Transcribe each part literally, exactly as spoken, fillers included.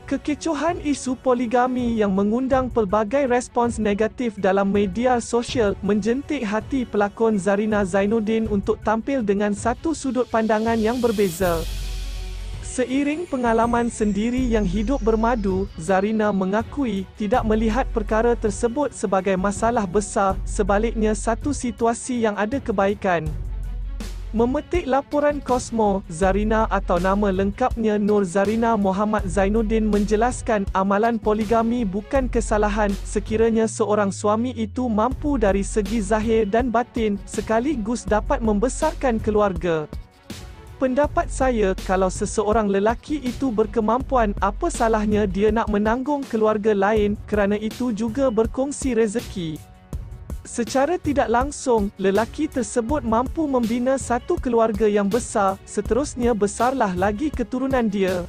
Kekecohan isu poligami yang mengundang pelbagai respons negatif dalam media sosial menjentik hati pelakon Zarina Zainuddin untuk tampil dengan satu sudut pandangan yang berbeza. Seiring pengalaman sendiri yang hidup bermadu, Zarina mengakui tidak melihat perkara tersebut sebagai masalah besar, sebaliknya satu situasi yang ada kebaikan. Memetik laporan Cosmo, Zarina atau nama lengkapnya Nur Zarina Mohamad Zainuddin menjelaskan amalan poligami bukan kesalahan sekiranya seorang suami itu mampu dari segi zahir dan batin, sekaligus dapat membesarkan keluarga. Pendapat saya, kalau seseorang lelaki itu berkemampuan, apa salahnya dia nak menanggung keluarga lain, kerana itu juga berkongsi rezeki. Secara tidak langsung, lelaki tersebut mampu membina satu keluarga yang besar, seterusnya besarlah lagi keturunan dia.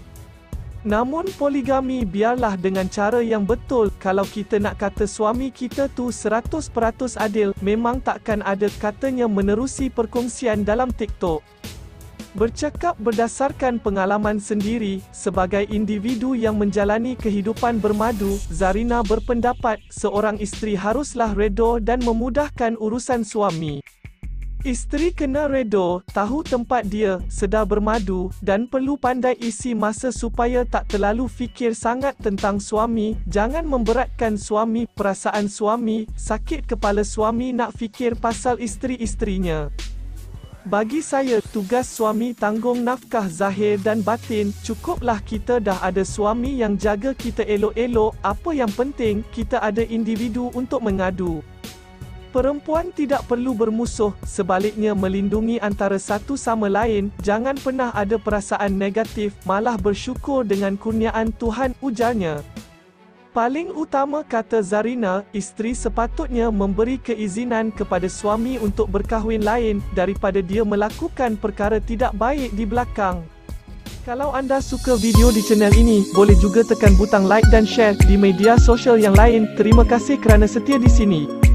Namun poligami biarlah dengan cara yang betul. Kalau kita nak kata suami kita tu seratus peratus adil, memang takkan ada katanya menerusi perkongsian dalam TikTok. Bercakap berdasarkan pengalaman sendiri, sebagai individu yang menjalani kehidupan bermadu, Zarina berpendapat, seorang isteri haruslah redha dan memudahkan urusan suami. Isteri kena redha, tahu tempat dia, sedar bermadu, dan perlu pandai isi masa supaya tak terlalu fikir sangat tentang suami, jangan memberatkan suami, perasaan suami, sakit kepala suami nak fikir pasal isteri-isterinya. Bagi saya, tugas suami tanggung nafkah zahir dan batin, cukuplah kita dah ada suami yang jaga kita elok-elok, apa yang penting, kita ada individu untuk mengadu. Perempuan tidak perlu bermusuh, sebaliknya melindungi antara satu sama lain, jangan pernah ada perasaan negatif, malah bersyukur dengan kurniaan Tuhan, ujarnya. Paling utama, kata Zarina, isteri sepatutnya memberi keizinan kepada suami untuk berkahwin lain, daripada dia melakukan perkara tidak baik di belakang. Kalau anda suka video di channel ini, boleh juga tekan butang like dan share di media sosial yang lain. Terima kasih kerana setia di sini.